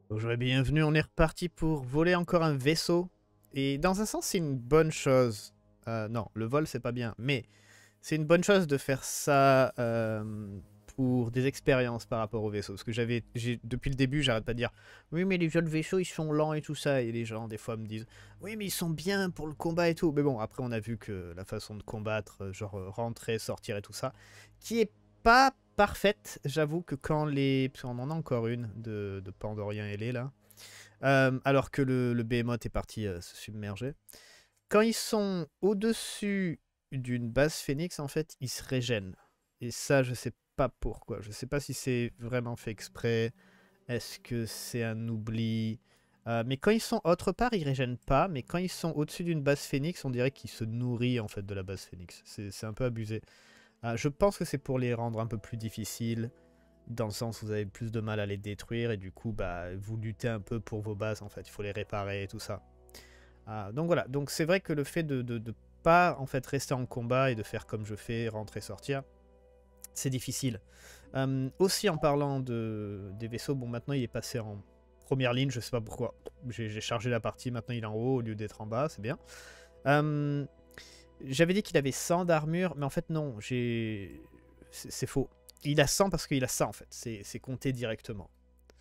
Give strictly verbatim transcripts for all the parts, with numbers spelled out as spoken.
Bonjour et bienvenue, on est reparti pour voler encore un vaisseau. Et dans un sens, c'est une bonne chose. Euh, non, le vol, c'est pas bien. Mais c'est une bonne chose de faire ça euh, pour des expériences par rapport au vaisseau. Parce que j'avais, j'ai- depuis le début, j'arrête pas de dire oui, mais les jeux de vaisseau, ils sont lents et tout ça. Et les gens, des fois, me disent oui, mais ils sont bien pour le combat et tout. Mais bon, après, on a vu que la façon de combattre, euh, genre euh, rentrer, sortir et tout ça, qui est pas parfaite. J'avoue que quand les. Parce qu'on en a encore une de, de Pandorien ailé là. Euh, alors que le, le Behemoth est parti euh, se submerger. Quand ils sont au-dessus d'une base phénix, en fait, ils se régènent. Et ça, je sais pas pourquoi. Je sais pas si c'est vraiment fait exprès. Est-ce que c'est un oubli? Euh, mais quand ils sont autre part, ils régènent pas. Mais quand ils sont au-dessus d'une base phénix, on dirait qu'ils se nourrissent en fait de la base phénix. C'est c'est un peu abusé. Euh, je pense que c'est pour les rendre un peu plus difficiles, dans le sens où vous avez plus de mal à les détruire et du coup, bah, vous luttez un peu pour vos bases en fait. Il faut les réparer et tout ça. Ah, donc voilà, donc c'est vrai que le fait de, de, de pas en fait rester en combat et de faire comme je fais, rentrer, sortir, c'est difficile. Euh, aussi en parlant de, des vaisseaux, bon maintenant il est passé en première ligne, je sais pas pourquoi. J'ai chargé la partie, maintenant il est en haut au lieu d'être en bas, c'est bien. Euh, J'avais dit qu'il avait cent d'armure, mais en fait non, j'ai... C'est faux. Il a cent parce qu'il a ça en fait, c'est compté directement.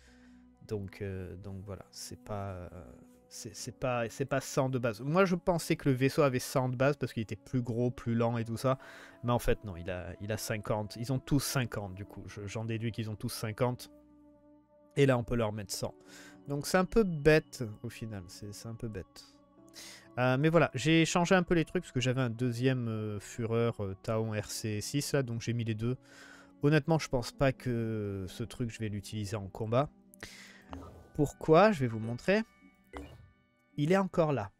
Donc, euh, donc voilà, c'est pas, euh, c'est c'est pas, c'est pas cent de base. Moi, je pensais que le vaisseau avait cent de base parce qu'il était plus gros, plus lent et tout ça. Mais en fait, non, il a, il a cinquante. Ils ont tous cinquante du coup. J'en déduis qu'ils ont tous cinquante. Et là, on peut leur mettre cent. Donc c'est un peu bête au final. C'est un peu bête. Euh, mais voilà, j'ai changé un peu les trucs parce que j'avais un deuxième euh, Fureur euh, Taon R C six là, donc j'ai mis les deux. Honnêtement, je pense pas que ce truc je vais l'utiliser en combat. Pourquoi? Je vais vous montrer. Il est encore là.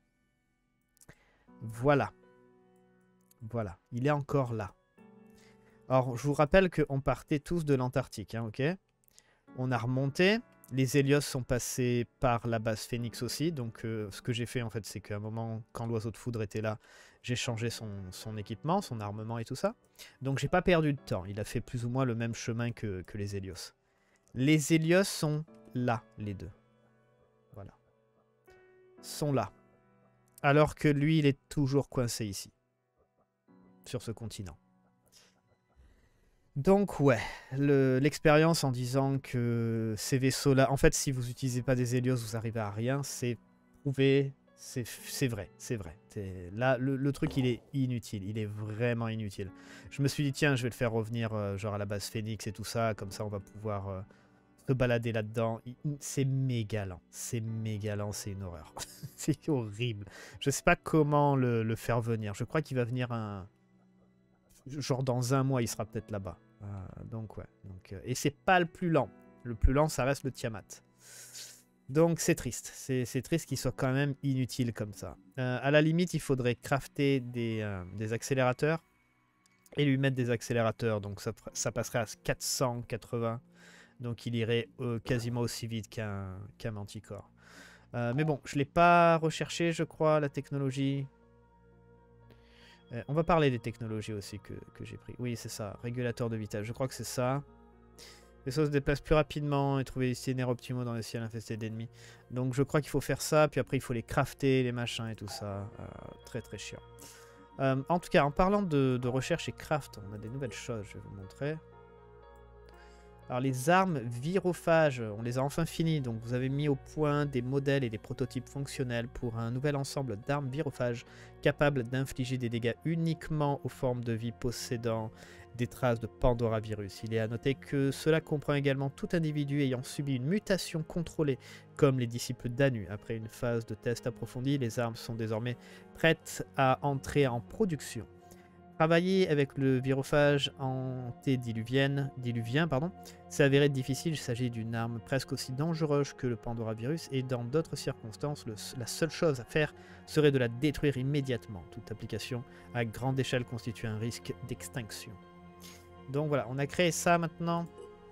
Voilà. Voilà. Il est encore là. Alors, je vous rappelle qu'on partait tous de l'Antarctique, hein, ok? On a remonté. Les Hélios sont passés par la base Phoenix aussi. Donc, euh, ce que j'ai fait, en fait, c'est qu'à un moment, quand l'oiseau de foudre était là, j'ai changé son, son équipement, son armement et tout ça. Donc, j'ai pas perdu de temps. Il a fait plus ou moins le même chemin que, que les Hélios. Les Hélios sont là, les deux. Voilà. Sont là. Alors que lui, il est toujours coincé ici, sur ce continent. Donc ouais, l'expérience en disant que ces vaisseaux-là, en fait, si vous n'utilisez pas des Hélios, vous arrivez à rien, c'est prouvé, c'est vrai, c'est vrai. Là, le, le, truc, il est inutile, il est vraiment inutile. Je me suis dit, tiens, je vais le faire revenir euh, genre à la base Phoenix et tout ça, comme ça on va pouvoir euh, se balader là-dedans. C'est méga lent, c'est méga lent, c'est une horreur. C'est horrible. Je sais pas comment le, le faire venir. Je crois qu'il va venir un... Genre dans un mois, il sera peut-être là-bas. Euh, donc ouais. Donc, euh, et c'est pas le plus lent. Le plus lent, ça reste le Tiamat. Donc c'est triste. C'est triste qu'il soit quand même inutile comme ça. Euh, à la limite, il faudrait crafter des, euh, des accélérateurs et lui mettre des accélérateurs. Donc ça, ça passerait à quatre cent quatre-vingts. Donc il irait euh, quasiment aussi vite qu'un qu'un Manticore. Euh, mais bon, je ne l'ai pas recherché, je crois, la technologie. Euh, on va parler des technologies aussi que, que j'ai pris. Oui, c'est ça. Régulateur de vitesse. Je crois que c'est ça. Les vaisseaux se déplacent plus rapidement et trouver des itinéraires optimaux dans les ciels infestés d'ennemis. Donc je crois qu'il faut faire ça. Puis après, il faut les crafter, les machins et tout ça. Euh, très très chiant. Euh, en tout cas, en parlant de, de recherche et craft, on a des nouvelles choses. Je vais vous montrer. Alors les armes virophages, on les a enfin finies, donc vous avez mis au point des modèles et des prototypes fonctionnels pour un nouvel ensemble d'armes virophages capables d'infliger des dégâts uniquement aux formes de vie possédant des traces de Pandora virus. Il est à noter que cela comprend également tout individu ayant subi une mutation contrôlée, comme les disciples d'Anu. Après une phase de test approfondie, les armes sont désormais prêtes à entrer en production. Travailler avec le virophage antédiluvien pardon, s'est avéré difficile. Il s'agit d'une arme presque aussi dangereuse que le Pandora virus et dans d'autres circonstances, le, la seule chose à faire serait de la détruire immédiatement. Toute application à grande échelle constitue un risque d'extinction. Donc voilà, on a créé ça maintenant.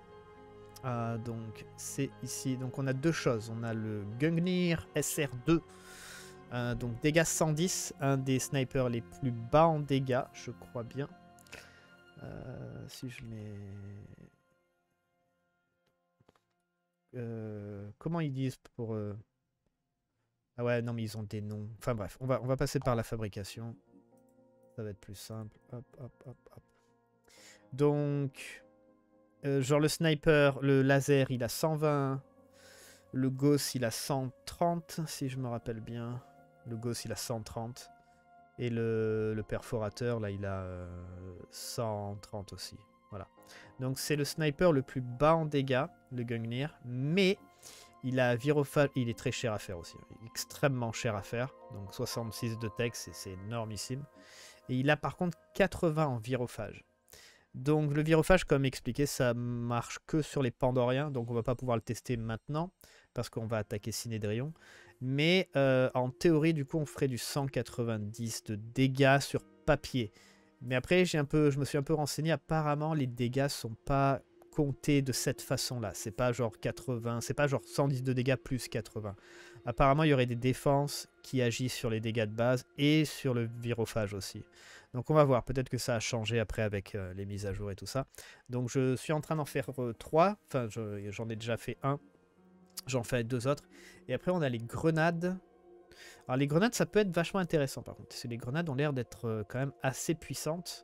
Euh, donc c'est ici. Donc on a deux choses. On a le Gungnir S R deux. Euh, donc dégâts cent dix, un des snipers les plus bas en dégâts, je crois bien. Euh, si je mets... Euh, comment ils disent pour... euh, Ah ouais, non, mais ils ont des noms. Enfin bref, on va, on va passer par la fabrication. Ça va être plus simple. Hop, hop, hop, hop. Donc, euh, genre le sniper, le laser, il a cent vingt. Le Gauss, il a cent trente, si je me rappelle bien. Le Gauss, il a cent trente. Et le, le perforateur, là, il a euh, cent trente aussi. Voilà. Donc, c'est le sniper le plus bas en dégâts, le Gungnir. Mais il a virophage. Il est très cher à faire aussi. Extrêmement cher à faire. Donc, soixante-six de tech, c'est énormissime. Et il a par contre quatre-vingts en virophage. Donc, le virophage, comme expliqué, ça marche que sur les Pandoriens. Donc, on va pas pouvoir le tester maintenant. Parce qu'on va attaquer Cinédrion. Mais euh, en théorie, du coup, on ferait du cent quatre-vingt-dix de dégâts sur papier. Mais après, j'ai un peu, je me suis un peu renseigné. Apparemment, les dégâts sont pas comptés de cette façon-là. C'est pas genre quatre-vingts, c'est pas genre cent dix de dégâts plus quatre-vingts. Apparemment, il y aurait des défenses qui agissent sur les dégâts de base et sur le virophage aussi. Donc on va voir. Peut-être que ça a changé après avec euh, les mises à jour et tout ça. Donc je suis en train d'en faire euh, trois. Enfin, j'en ai déjà fait un. J'en fais deux autres. Et après, on a les grenades. Alors, les grenades, ça peut être vachement intéressant, par contre. Parce que les grenades ont l'air d'être euh, quand même assez puissantes.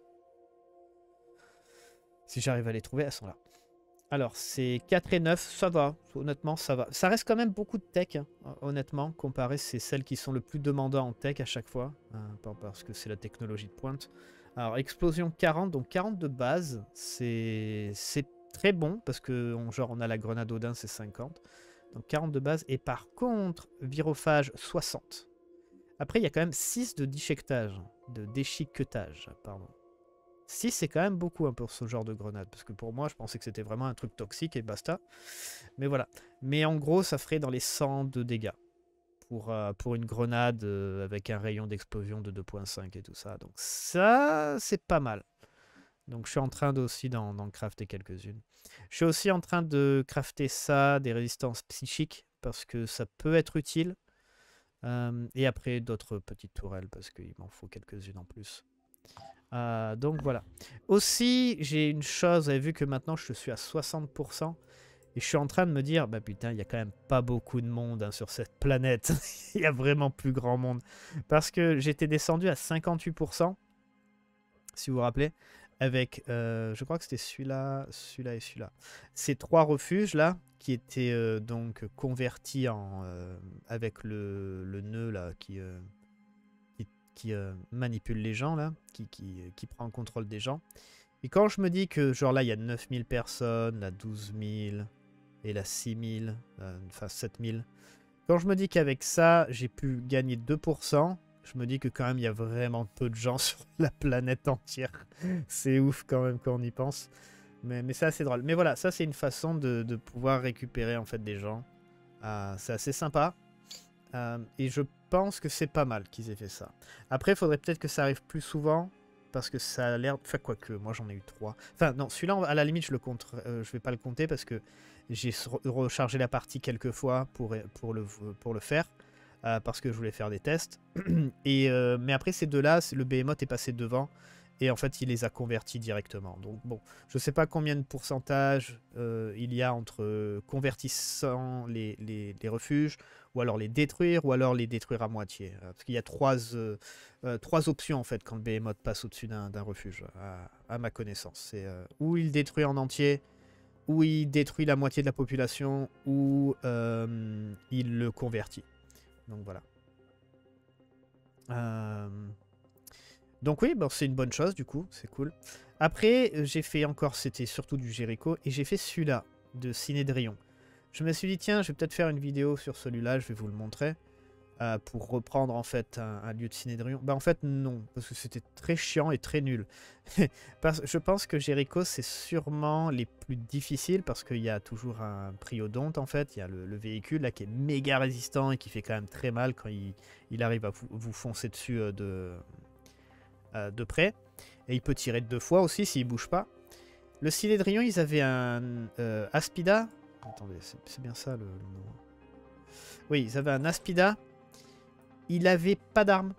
Si j'arrive à les trouver, elles sont là. Alors, c'est quatre et neuf, ça va. Honnêtement, ça va. Ça reste quand même beaucoup de tech, hein, honnêtement. Comparé, c'est celles qui sont le plus demandant en tech à chaque fois. Hein, parce que c'est la technologie de pointe. Alors, explosion quarante, donc quarante de base. C'est très bon, parce que on, genre, on a la grenade Odin, c'est cinquante. Donc quarante de base. Et par contre, virophage soixante. Après, il y a quand même six de déchiquetage. De déchiquetage, pardon. six, c'est quand même beaucoup hein, pour ce genre de grenade. Parce que pour moi, je pensais que c'était vraiment un truc toxique et basta. Mais voilà. Mais en gros, ça ferait dans les cent de dégâts. Pour, euh, pour une grenade euh, avec un rayon d'explosion de deux virgule cinq et tout ça. Donc ça, c'est pas mal. Donc je suis en train aussi d'en crafter quelques-unes. Je suis aussi en train de crafter ça, des résistances psychiques, parce que ça peut être utile. Euh, et après d'autres petites tourelles, parce qu'il m'en faut quelques-unes en plus. Euh, donc voilà. Aussi, j'ai une chose, vous avez vu que maintenant je suis à soixante pour cent. Et je suis en train de me dire, bah putain, il n'y a quand même pas beaucoup de monde hein, sur cette planète. Il y a vraiment plus grand monde. Parce que j'étais descendu à cinquante-huit pour cent, si vous vous rappelez. Avec, euh, je crois que c'était celui-là, celui-là et celui-là. Ces trois refuges là, qui étaient euh, donc convertis en, euh, avec le, le nœud là, qui, euh, qui, qui euh, manipule les gens là, qui, qui, qui prend le contrôle des gens. Et quand je me dis que genre là il y a neuf mille personnes, là douze mille et là six mille, euh, enfin sept mille. Quand je me dis qu'avec ça j'ai pu gagner deux pour cent. Je me dis que quand même, il y a vraiment peu de gens sur la planète entière. C'est ouf quand même quand on y pense. Mais, mais c'est assez drôle. Mais voilà, ça c'est une façon de, de pouvoir récupérer en fait des gens. Euh, c'est assez sympa. Euh, et je pense que c'est pas mal qu'ils aient fait ça. Après, il faudrait peut-être que ça arrive plus souvent. Parce que ça a l'air... Enfin, quoique, moi j'en ai eu trois. Enfin, non, celui-là, à la limite, je le compte... Euh, je vais pas le compter parce que j'ai rechargé la partie quelques fois pour, pour, le, pour le faire. Euh, parce que je voulais faire des tests. Et, euh, mais après ces deux-là, le Behemoth est passé devant. Et en fait, il les a convertis directement. Donc bon, je ne sais pas combien de pourcentage euh, il y a entre euh, convertissant les, les, les refuges, ou alors les détruire, ou alors les détruire à moitié. Euh, parce qu'il y a trois, euh, euh, trois options en fait quand le Behemoth passe au-dessus d'un refuge, à, à ma connaissance. C'est euh, ou il détruit en entier, ou il détruit la moitié de la population, ou euh, il le convertit. Donc voilà. Euh... Donc oui, bon, c'est une bonne chose du coup, c'est cool. Après, j'ai fait encore, c'était surtout du Jericho, et j'ai fait celui-là, de Cinédrion. Je me suis dit, tiens, je vais peut-être faire une vidéo sur celui-là, je vais vous le montrer, euh, pour reprendre en fait un, un lieu de Cinédrion. Bah en fait non, parce que c'était très chiant et très nul. Parce, je pense que Jericho, c'est sûrement les plus difficiles, parce qu'il y a toujours un priodonte en fait, il y a le, le véhicule là qui est méga résistant et qui fait quand même très mal quand il, il arrive à vous, vous foncer dessus euh, de... Euh, de près, et il peut tirer deux fois aussi s'il bouge pas. Le Cinédrion, ils avaient un euh, Aspida. Attendez, c'est bien ça le, le nom. Oui, ils avaient un Aspida. Il avait pas d'armes.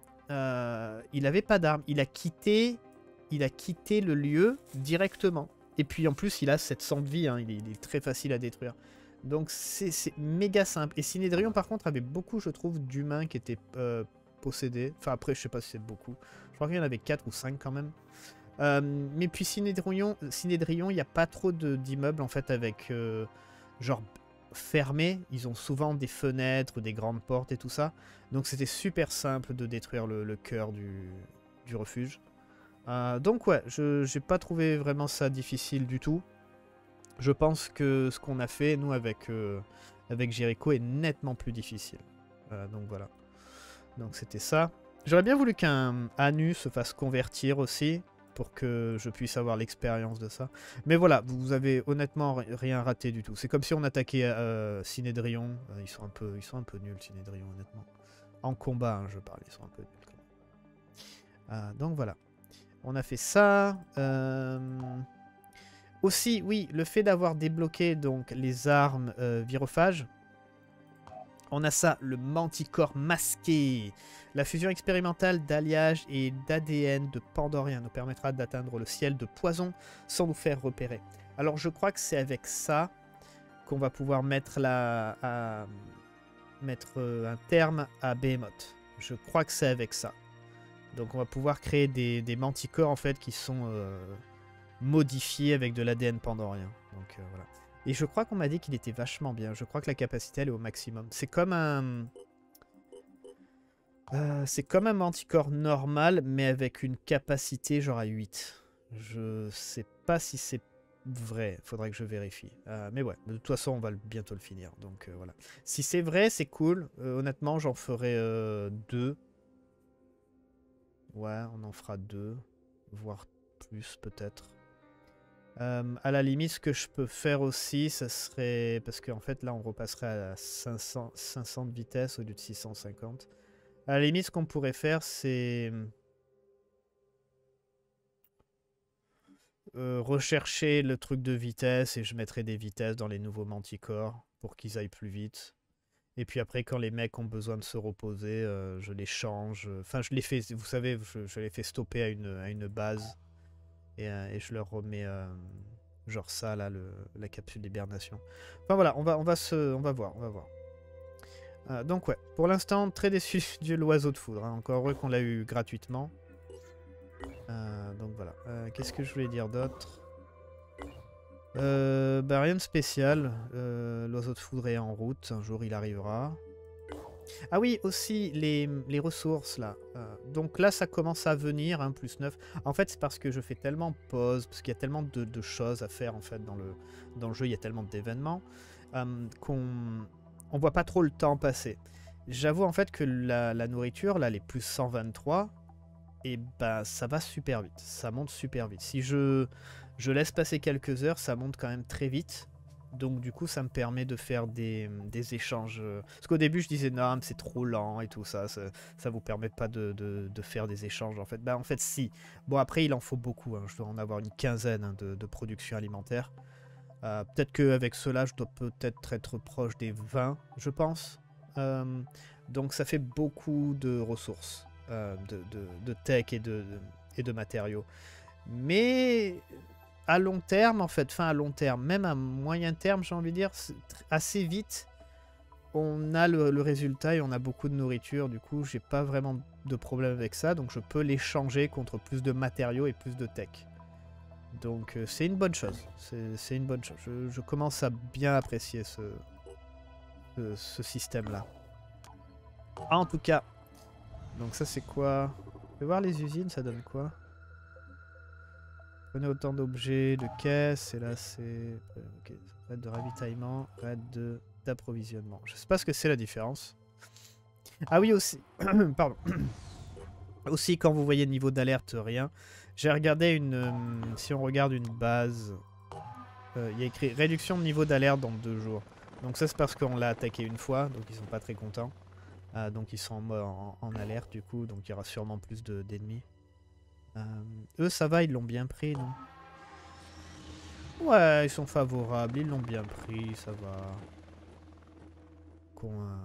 Euh, il avait pas d'armes. Il a quitté, il a quitté le lieu directement. Et puis en plus, il a sept cents de vie, hein, il, est, il est très facile à détruire. Donc c'est méga simple. Et Synedrion, par contre, avait beaucoup, je trouve, d'humains qui étaient euh, possédés. Enfin, après, je sais pas si c'est beaucoup. Je crois qu'il y en avait quatre ou cinq quand même. Euh, mais puis Synedrion, Synedrion, il n'y a pas trop d'immeubles, en fait, avec... Euh, genre fermés. Ils ont souvent des fenêtres, des grandes portes et tout ça. Donc c'était super simple de détruire le, le cœur du, du refuge. Euh, donc ouais, je n'ai pas trouvé vraiment ça difficile du tout. Je pense que ce qu'on a fait, nous, avec, euh, avec Jericho, est nettement plus difficile. Euh, donc voilà. Donc c'était ça. J'aurais bien voulu qu'un Anu se fasse convertir aussi, pour que je puisse avoir l'expérience de ça. Mais voilà, vous avez honnêtement rien raté du tout. C'est comme si on attaquait euh, Synedrion. Euh, ils, sont un peu, ils sont un peu nuls, Synedrion, honnêtement. En combat, hein, je parle, ils sont un peu nuls. Euh, donc voilà. On a fait ça. Euh... Aussi, oui, le fait d'avoir débloqué donc, les armes euh, virophages. On a ça, le Manticore masqué. La fusion expérimentale d'alliage et d'A D N de Pandorien nous permettra d'atteindre le ciel de poison sans nous faire repérer. Alors je crois que c'est avec ça qu'on va pouvoir mettre, la, à, mettre euh, un terme à Behemoth. Je crois que c'est avec ça. Donc on va pouvoir créer des, des manticores en fait qui sont euh, modifiés avec de l'A D N Pandorien. Donc euh, voilà. Et je crois qu'on m'a dit qu'il était vachement bien. Je crois que la capacité, elle est au maximum. C'est comme un... Euh, c'est comme un manticore normal, mais avec une capacité genre à huit. Je sais pas si c'est vrai. Faudrait que je vérifie. Euh, mais ouais, de toute façon, on va bientôt le finir. Donc euh, voilà. Si c'est vrai, c'est cool. Euh, honnêtement, j'en ferai euh, deux. Ouais, on en fera deux. Voire plus, peut-être. Euh, à la limite, ce que je peux faire aussi, ça serait... Parce qu'en fait, là, on repasserait à cinq cents, cinq cents de vitesse au lieu de six cent cinquante. À la limite, ce qu'on pourrait faire, c'est... Euh, rechercher le truc de vitesse et je mettrai des vitesses dans les nouveaux manticores pour qu'ils aillent plus vite. Et puis après, quand les mecs ont besoin de se reposer, euh, je les change. Enfin, je les fais, vous savez, je, je les fais stopper à une, à une base. Et, euh, et je leur remets... Euh... Genre ça, là, le, la capsule d'hibernation. Enfin voilà, on va, on, va se, on va voir, on va voir. Euh, donc ouais, pour l'instant, très déçu de l'oiseau de foudre. Hein. Encore heureux qu'on l'a eu gratuitement. Euh, donc voilà. Euh, Qu'est-ce que je voulais dire d'autre euh, bah, rien de spécial. Euh, l'oiseau de foudre est en route. Un jour, il arrivera. Ah oui, aussi, les, les ressources, là. Euh, donc là, ça commence à venir, hein, plus neuf. En fait, c'est parce que je fais tellement pause, parce qu'il y a tellement de, de choses à faire, en fait, dans le, dans le jeu. Il y a tellement d'événements euh, qu'on on voit pas trop le temps passer. J'avoue, en fait, que la, la nourriture, là, les plus cent vingt-trois, et ben, ça va super vite. Ça monte super vite. Si je, je laisse passer quelques heures, ça monte quand même très vite. Donc du coup, ça me permet de faire des, des échanges. Parce qu'au début, je disais, non, c'est trop lent et tout ça. Ça, ça vous permet pas de, de, de faire des échanges, en fait. Bah, en fait, si. Bon, après, il en faut beaucoup. Hein. Je dois en avoir une quinzaine hein, de, de production alimentaire. Euh, peut-être qu'avec cela, je dois peut-être être proche des vingt, je pense. Euh, donc ça fait beaucoup de ressources, euh, de, de, de tech et de, de, et de matériaux. Mais... à long terme, en fait, enfin à long terme, même à moyen terme, j'ai envie de dire, assez vite, on a le, le résultat et on a beaucoup de nourriture. Du coup, j'ai pas vraiment de problème avec ça, donc je peux l'échanger contre plus de matériaux et plus de tech. Donc euh, c'est une bonne chose. C'est une bonne chose. Je, je commence à bien apprécier ce, ce, ce système-là. Ah, en tout cas. Donc ça, c'est quoi? Je vais voir les usines, ça donne quoi? Prenez autant d'objets, de caisses, et là c'est... Okay. Raid de ravitaillement, raid d'approvisionnement. Je sais pas ce que c'est la différence. Ah oui aussi, pardon. Aussi quand vous voyez le niveau d'alerte, rien. J'ai regardé une... Euh, si on regarde une base, euh, il y a écrit réduction de niveau d'alerte dans deux jours. Donc ça c'est parce qu'on l'a attaqué une fois, donc ils sont pas très contents. Euh, donc ils sont en, en, en alerte du coup, donc il y aura sûrement plus d'ennemis. Euh, eux, ça va, ils l'ont bien pris, non? Ouais, ils sont favorables, ils l'ont bien pris, ça va. Qu'on euh,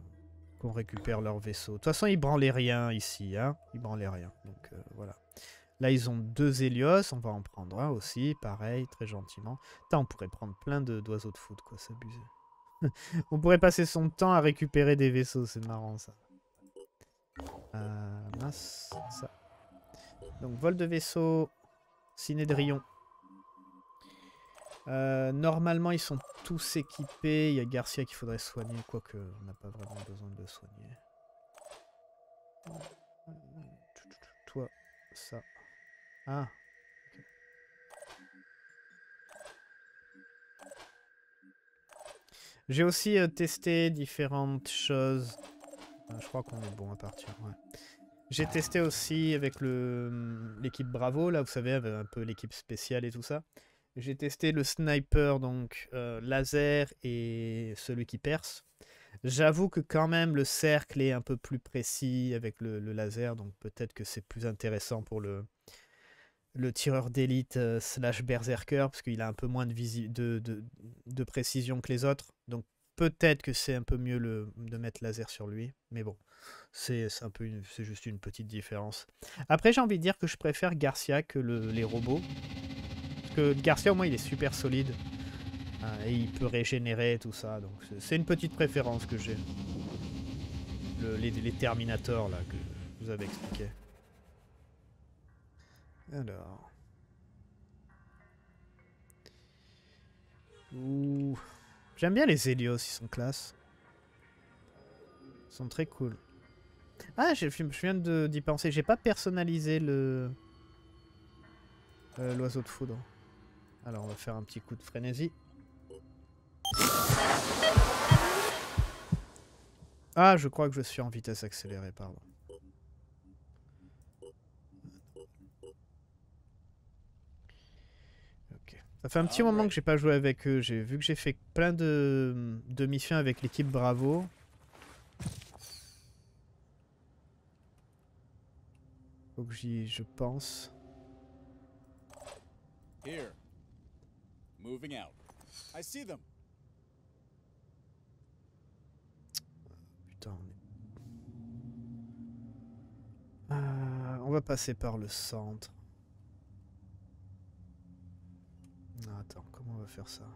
qu'on récupère leur vaisseau. De toute façon, ils branlaient rien ici, hein. Ils branlaient rien, donc euh, voilà. Là, ils ont deux Hélios. On va en prendre un aussi, pareil, très gentiment. Putain, on pourrait prendre plein de- d'oiseaux de foot, quoi, s'abuser. On pourrait passer son temps à récupérer des vaisseaux, c'est marrant, ça. Euh, mince, ça. Donc, vol de vaisseau, Cinédrion. Euh, normalement, ils sont tous équipés. Il y a Garcia qu'il faudrait soigner, quoique on n'a pas vraiment besoin de le soigner. Toi, ça. Ah. Okay. J'ai aussi euh, testé différentes choses. Euh, je crois qu'on est bon à partir. Ouais. J'ai testé aussi avec le l'équipe Bravo, là, vous savez, avec un peu l'équipe spéciale et tout ça. J'ai testé le sniper, donc euh, laser et celui qui perce. J'avoue que quand même le cercle est un peu plus précis avec le, le laser, donc peut-être que c'est plus intéressant pour le, le tireur d'élite euh, slash berserker, parce qu'il a un peu moins de, visi de, de, de précision que les autres. Donc peut-être que c'est un peu mieux le, de mettre laser sur lui, mais bon, c'est un peu une- c'est juste une petite différence. Après, j'ai envie de dire que je préfère Garcia que le, les robots. Parce que Garcia, au moins, il est super solide. Hein, et il peut régénérer tout ça. Donc c'est une petite préférence que j'ai. Le, les, les Terminators, là, que je vous avais expliqué. Alors. Ouh. J'aime bien les Hélios, ils sont classe. Ils sont très cool. Ah, je, je viens d'y penser. J'ai pas personnalisé le euh, l'oiseau de foudre. Alors, on va faire un petit coup de frénésie. Ah, je crois que je suis en vitesse accélérée, pardon. Ok. Ça fait un petit moment que j'ai pas joué avec eux. J'ai vu que j'ai fait plein de, de missions avec l'équipe Bravo. Faut que j'y je pense. Here. Moving out. I see them. Putain. On, est... euh, on va passer par le centre. Non, attends, comment on va faire ça?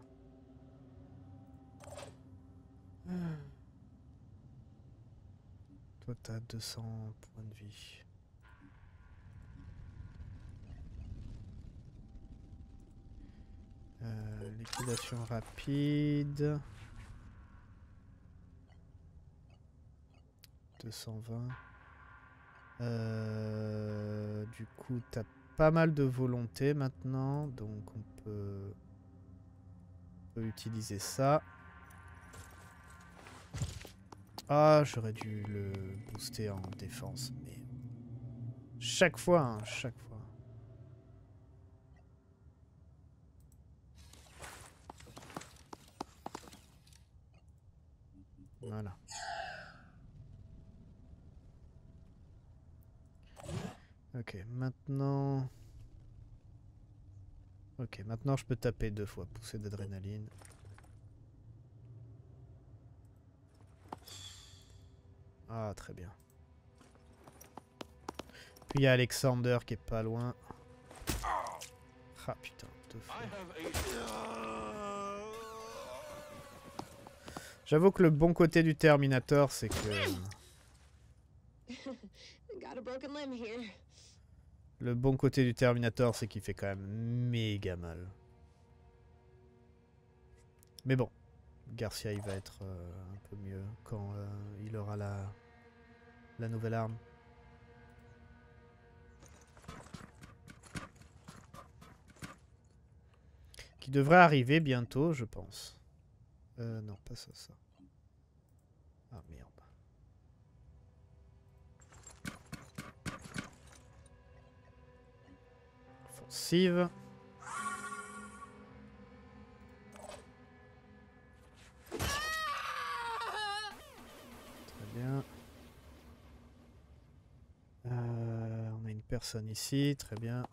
Hmm. Toi, t'as deux cents points de vie. Euh, liquidation rapide. deux cent vingt. Euh, du coup, t'as pas mal de volonté maintenant. Donc, on peut, on peut utiliser ça. Ah, j'aurais dû le booster en défense. Mais chaque fois, hein, chaque fois. Voilà. Ok, maintenant... Ok, maintenant je peux taper deux fois. Poussée d'adrénaline. Ah, très bien. Puis il y a Alexander qui est pas loin. Ah putain, deux fois. J'avoue que le bon côté du Terminator, c'est que... Le bon côté du Terminator, c'est qu'il fait quand même méga mal. Mais bon, Garcia, il va être euh, un peu mieux quand euh, il aura la, la nouvelle arme. Qui devrait arriver bientôt, je pense. Euh, non, pas ça, ça. Ah, merde. Offensive. Très bien. Euh, on a une personne ici, très bien.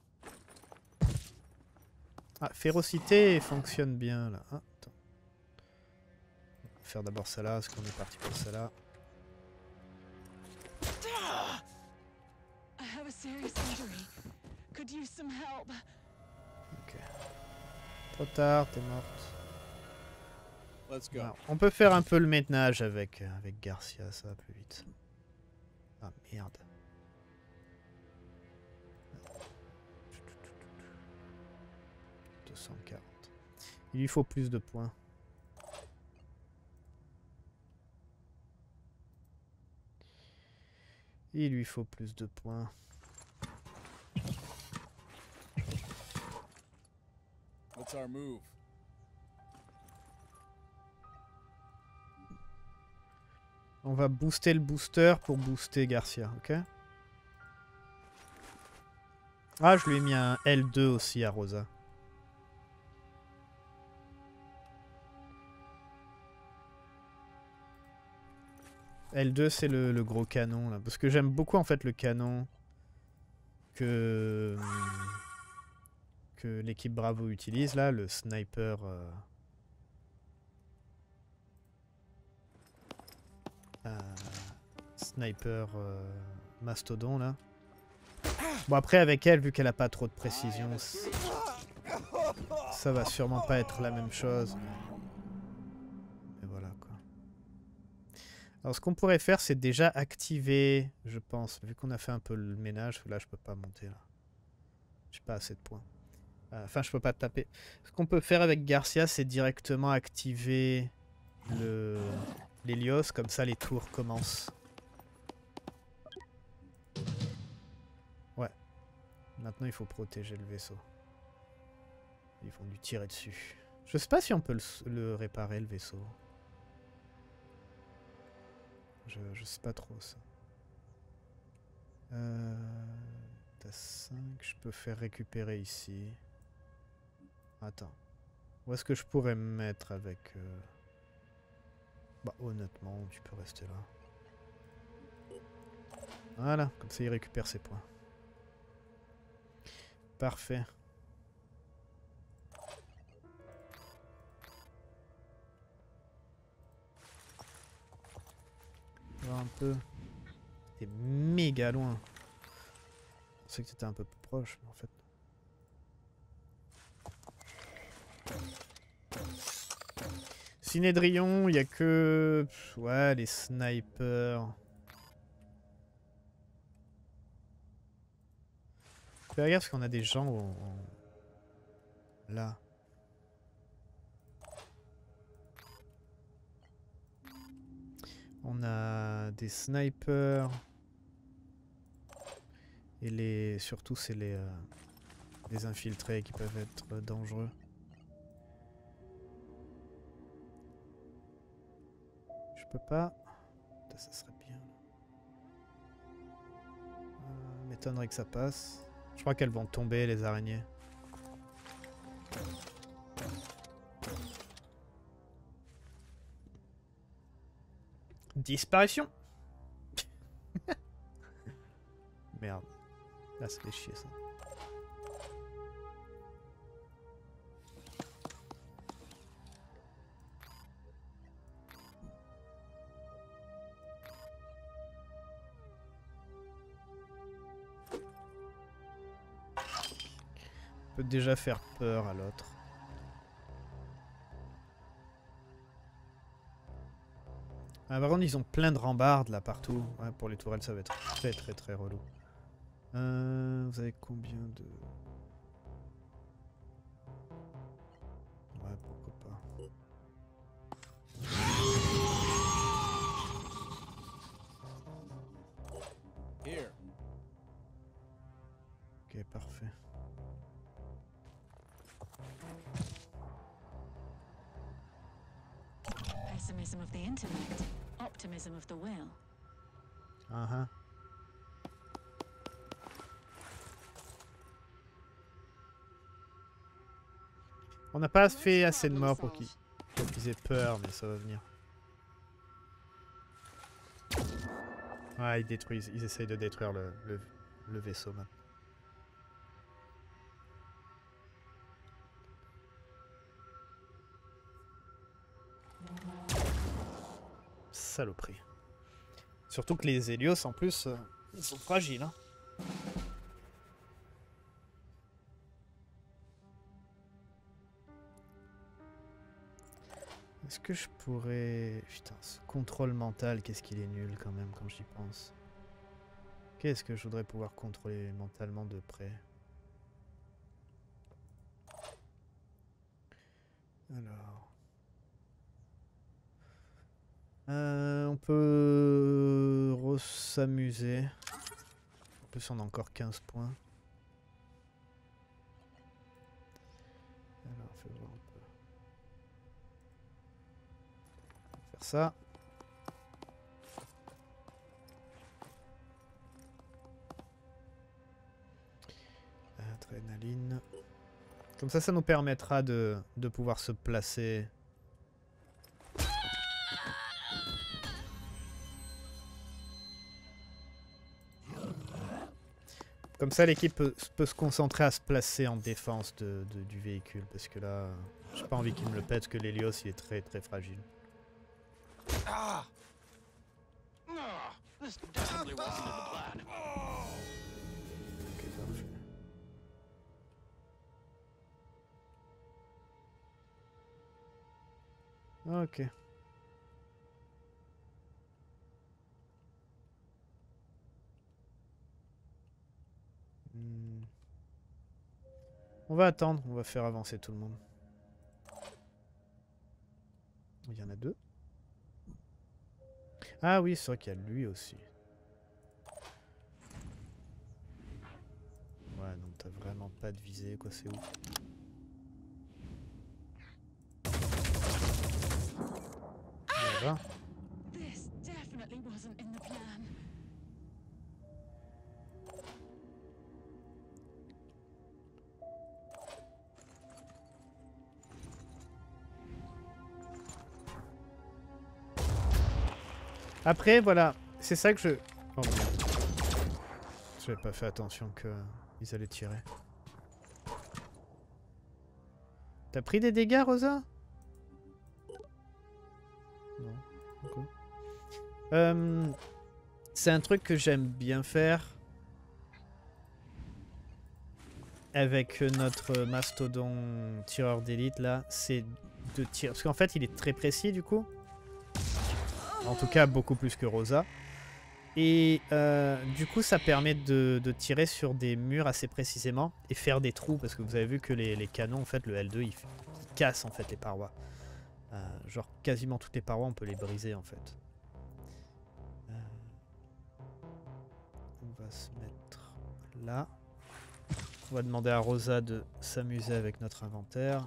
Ah, férocité fonctionne bien là. Ah, attends. On va faire d'abord ça là, parce qu'on est parti pour ça là. have a serious injury. Could use some help. Ok. Trop tard, t'es morte. Let's go. Alors, on peut faire un peu le ménage avec, euh, avec Garcia, ça va plus vite. Ah merde. deux cent quarante. Il lui faut plus de points. Il lui faut plus de points. What's our move? On va booster le booster pour booster Garcia, ok? Ah, je lui ai mis un L deux aussi à Rosa. L deux, c'est le, le gros canon, là. Parce que j'aime beaucoup, en fait, le canon que, que l'équipe Bravo utilise, là, le sniper... Euh... Euh... Sniper euh... mastodon, là. Bon, après, avec elle, vu qu'elle a pas trop de précision, ça va sûrement pas être la même chose. Mais voilà, quoi. Alors, ce qu'on pourrait faire, c'est déjà activer, je pense, vu qu'on a fait un peu le ménage. Là, je peux pas monter, là. J'ai pas assez de points. Enfin, je peux pas taper. Ce qu'on peut faire avec Garcia, c'est directement activer le l'Hélios. Comme ça, les tours commencent. Ouais. Maintenant, il faut protéger le vaisseau. Ils vont lui tirer dessus. Je sais pas si on peut le, le réparer, le vaisseau. Je, je sais pas trop, ça. Euh, T'as cinq. Je peux faire récupérer ici. Attends. Où est-ce que je pourrais me mettre avec... Euh... Bah, honnêtement, tu peux rester là. Voilà, comme ça, il récupère ses points. Parfait. On va voir un peu. T'es méga loin. Je pensais que t'étais un peu plus proche, mais en fait. Cinédrion, il n'y a que... Ouais, les snipers. Fais regarde parce qu'on a des gens où on... là. On a des snipers. Et les... surtout c'est les... Euh... les infiltrés qui peuvent être dangereux. Je peux pas... Putain, ça serait bien. Euh, M'étonnerait que ça passe. Je crois qu'elles vont tomber, les araignées. Disparition. Merde. Là, ça fait chier, ça. On peut déjà faire peur à l'autre. Ah, par contre, ils ont plein de rambardes là partout. Ouais, pour les tourelles, ça va être très très très relou. Euh, vous avez combien de... Ouais, pourquoi pas. Here. Ok, parfait. Pessimism of the intellect, optimism of the will. Uh -huh. On n'a pas fait assez de morts pour qu'ils qu'ils aient peur, mais ça va venir. Ouais, ils détruisent, ils essayent de détruire le, le, le vaisseau maintenant. Saloperie. Surtout que les Hélios en plus, euh, ils sont fragiles. Hein. Est-ce que je pourrais... Putain, ce contrôle mental, qu'est-ce qu'il est nul quand même quand j'y pense. Qu'est-ce que je voudrais pouvoir contrôler mentalement de près? Alors... Euh, on peut s'amuser. En plus on a encore quinze points. Alors, fais voir un peu. On va faire ça. Adrénaline. Comme ça, ça nous permettra de, de pouvoir se placer. Comme ça, l'équipe peut, peut se concentrer à se placer en défense de, de, du véhicule. Parce que là, j'ai pas envie qu'il me le pète, parce que l'Hélios, il est très très fragile. Ah! Ah! This definitely wasn't in the plan. Ok, parfait. Ok. Hmm. On va attendre, on va faire avancer tout le monde. Il y en a deux. Ah oui, c'est vrai qu'il y a lui aussi. Ouais, non, t'as vraiment pas de visée, quoi, c'est ouf. Voilà. This definitely wasn't in the plan. Après, voilà, c'est ça que je... Oh merde. J'avais pas fait attention qu'ils allaient tirer. T'as pris des dégâts, Rosa? Non. Okay. Euh, c'est un truc que j'aime bien faire avec notre mastodon tireur d'élite là, c'est de tirer... Parce qu'en fait, il est très précis du coup. En tout cas, beaucoup plus que Rosa. Et euh, du coup, ça permet de, de tirer sur des murs assez précisément et faire des trous. Parce que vous avez vu que les, les canons, en fait, le L deux, il, il casse en fait les parois. Euh, genre, quasiment toutes les parois, on peut les briser en fait. Euh, on va se mettre là. On va demander à Rosa de s'amuser avec notre inventaire.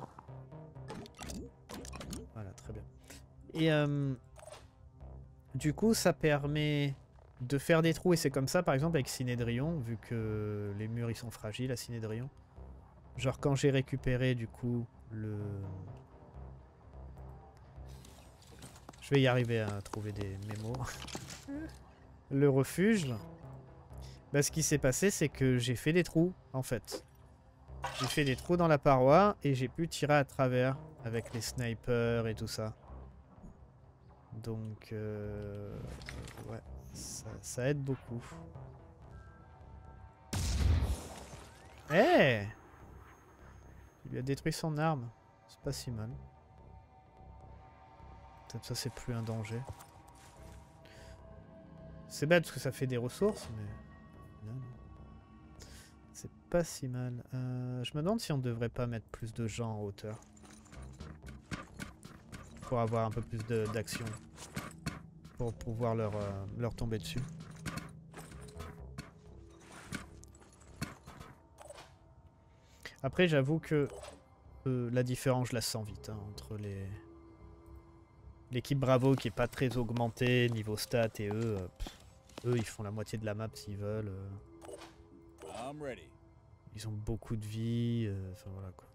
Voilà, très bien. Et... Euh, du coup, ça permet de faire des trous. Et c'est comme ça, par exemple, avec Cinédrion, vu que les murs, ils sont fragiles à Cinédrion. Genre, quand j'ai récupéré, du coup, le... Je vais y arriver à trouver des mémos. Le refuge. Bah, ce qui s'est passé, c'est que j'ai fait des trous, en fait. J'ai fait des trous dans la paroi et j'ai pu tirer à travers avec les snipers et tout ça. Donc, euh, ouais, ça, ça aide beaucoup. Eh hey, il lui a détruit son arme. C'est pas si mal. Peut-être ça, c'est plus un danger. C'est bête parce que ça fait des ressources, mais... C'est pas si mal. Euh, je me demande si on devrait pas mettre plus de gens en hauteur. Pour avoir un peu plus d'action. Pour pouvoir leur, euh, leur tomber dessus. Après, j'avoue que euh, la différence, je la sens vite. Hein, entre les l'équipe Bravo qui est pas très augmentée niveau stats et eux, euh, pff, eux ils font la moitié de la map s'ils veulent. Euh, I'm ready. ils ont beaucoup de vie. Euh, enfin voilà quoi.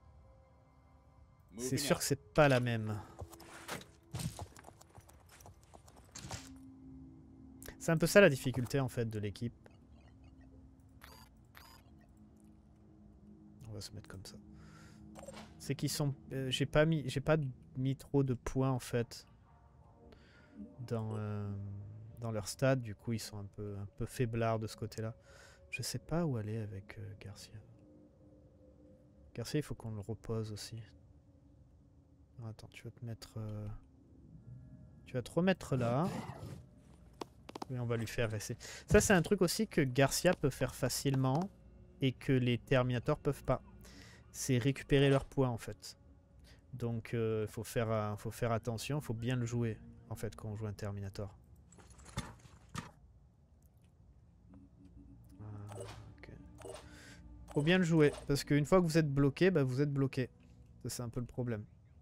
C'est Moving sûr out. que c'est pas la même. C'est un peu ça la difficulté en fait de l'équipe. On va se mettre comme ça. C'est qu'ils sont... Euh, j'ai pas mis j'ai pas mis trop de points en fait dans, euh, dans leur stade. Du coup ils sont un peu, un peu faiblards de ce côté-là. Je sais pas où aller avec euh, Garcia. Garcia il faut qu'on le repose aussi. Alors, attends, tu vas te mettre... Euh... Tu vas te remettre là. Et on va lui faire rester. Ça, c'est un truc aussi que Garcia peut faire facilement et que les Terminators peuvent pas. C'est récupérer leurs points, en fait. Donc, il euh, faut, faire, euh, faut faire attention. Il faut bien le jouer, en fait, quand on joue un Terminator. Ah, okay. Faut bien le jouer. Parce qu'une fois que vous êtes bloqué, bah, vous êtes bloqué. Ça, c'est un peu le problème.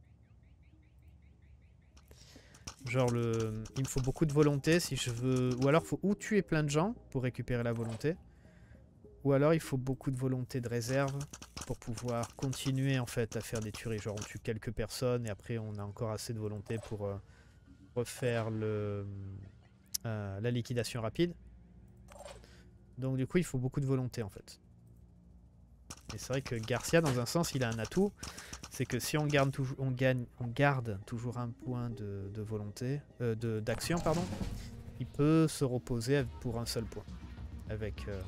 Genre, le... il me faut beaucoup de volonté si je veux... Ou alors, il faut ou tuer plein de gens pour récupérer la volonté. Ou alors, il faut beaucoup de volonté de réserve pour pouvoir continuer, en fait, à faire des tueries. Genre, on tue quelques personnes et après, on a encore assez de volonté pour euh, refaire le, euh, la liquidation rapide. Donc, du coup, il faut beaucoup de volonté, en fait. Et c'est vrai que Garcia, dans un sens, il a un atout. C'est que si on garde, toujours, on gagne, on garde toujours un point de, de volonté, euh, de, d'action, pardon, il peut se reposer pour un seul point. Avec, euh,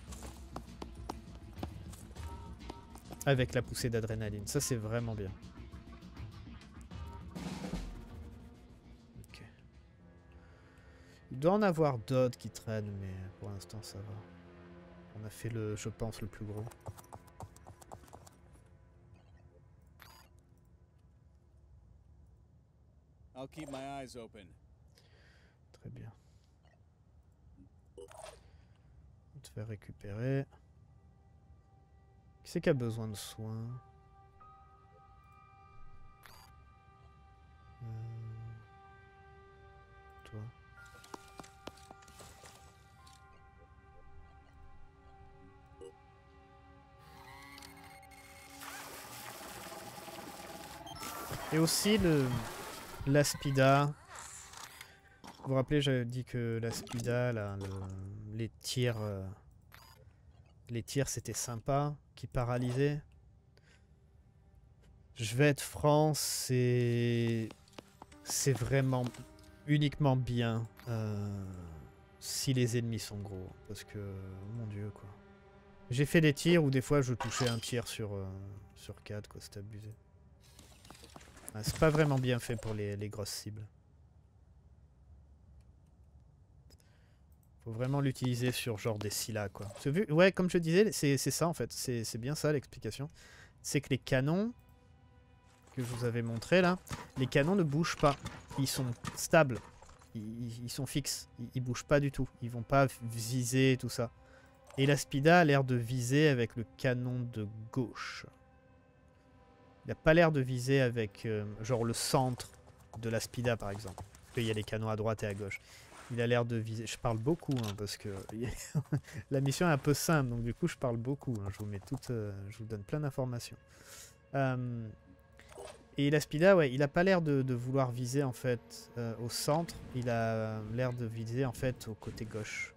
avec la poussée d'adrénaline. Ça, c'est vraiment bien. Okay. Il doit en avoir d'autres qui traînent, mais pour l'instant, ça va. On a fait, le, je pense, le plus gros. I'll keep my eyes open. Très bien. On te fait récupérer. Qui c'est qui a besoin de soins? euh... Toi. Et aussi le... l'aspida. Vous vous rappelez, j'avais dit que l'aspida, là, le... les tirs, euh... les tirs, c'était sympa, qui paralysaient. Je vais être franc, c'est c'est vraiment uniquement bien euh... si les ennemis sont gros, parce que mon dieu quoi. J'ai fait des tirs où des fois je touchais un tir sur euh... sur quatre quoi, c'était abusé. Ah, c'est pas vraiment bien fait pour les, les grosses cibles. Faut vraiment l'utiliser sur genre des Scylla quoi. Vu, ouais, comme je disais, c'est ça en fait. C'est bien ça l'explication. C'est que les canons que je vous avais montré là, les canons ne bougent pas. Ils sont stables. Ils, ils sont fixes. Ils, ils bougent pas du tout. Ils vont pas viser et tout ça. Et l'Aspida a l'air de viser avec le canon de gauche. Il n'a pas l'air de viser avec euh, genre le centre de l'Aspida par exemple. Parce qu'il y a les canons à droite et à gauche. Il a l'air de viser... Je parle beaucoup hein, parce que la mission est un peu simple. Donc du coup je parle beaucoup. Hein. Je vous mets toute, euh, je vous donne plein d'informations. Euh, et l'Aspida, ouais, il n'a pas l'air de, de vouloir viser en fait euh, au centre. Il a l'air de viser en fait au côté gauche.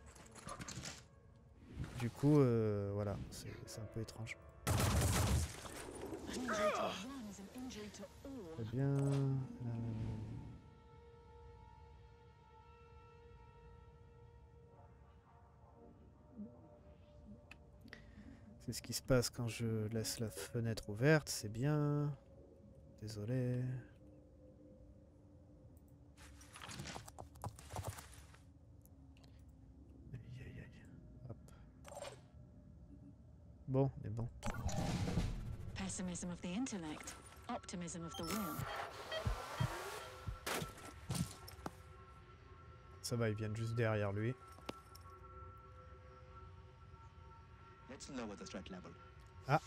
Du coup, euh, voilà, c'est un peu étrange. Très bien. Euh... C'est ce qui se passe quand je laisse la fenêtre ouverte, c'est bien. Désolé. Aïe, aïe, aïe. Hop. Bon, on est bon. Pessimism of the intellect, optimism of the will. Ça va, ils viennent juste derrière lui. Let's lower the threat level. Ah.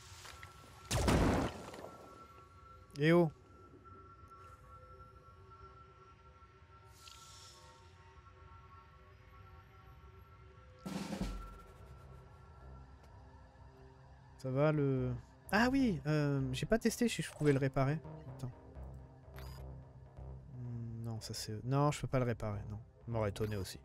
Eh oh. Ça va le... Ah oui, euh, j'ai pas testé si je pouvais le réparer. Attends. Hmm, non, ça c'est... Non, je peux pas le réparer, non. Ça m'aurait étonné aussi.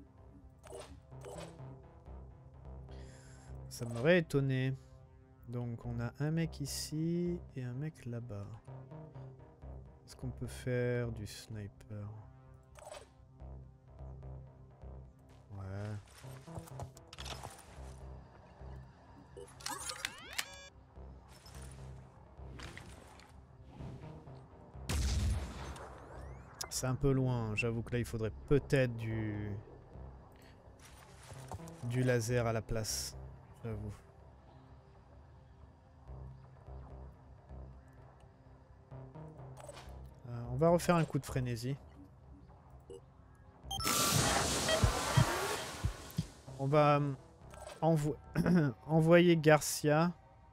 Ça m'aurait étonné. Donc on a un mec ici et un mec là-bas. Est-ce qu'on peut faire du sniper? Ouais. C'est un peu loin, j'avoue que là il faudrait peut-être du... du laser à la place, j'avoue. Euh, on va refaire un coup de frénésie. On va euh, envo envoyer Garcia.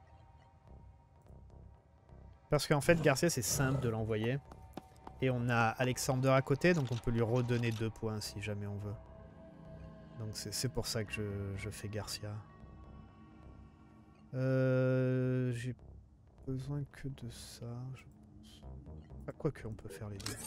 Parce qu'en fait Garcia c'est simple de l'envoyer. Et on a Alexander à côté, donc on peut lui redonner deux points si jamais on veut. Donc c'est pour ça que je, je fais Garcia. Euh, J'ai besoin que de ça, je pense. Ah, quoique, on peut faire les deux.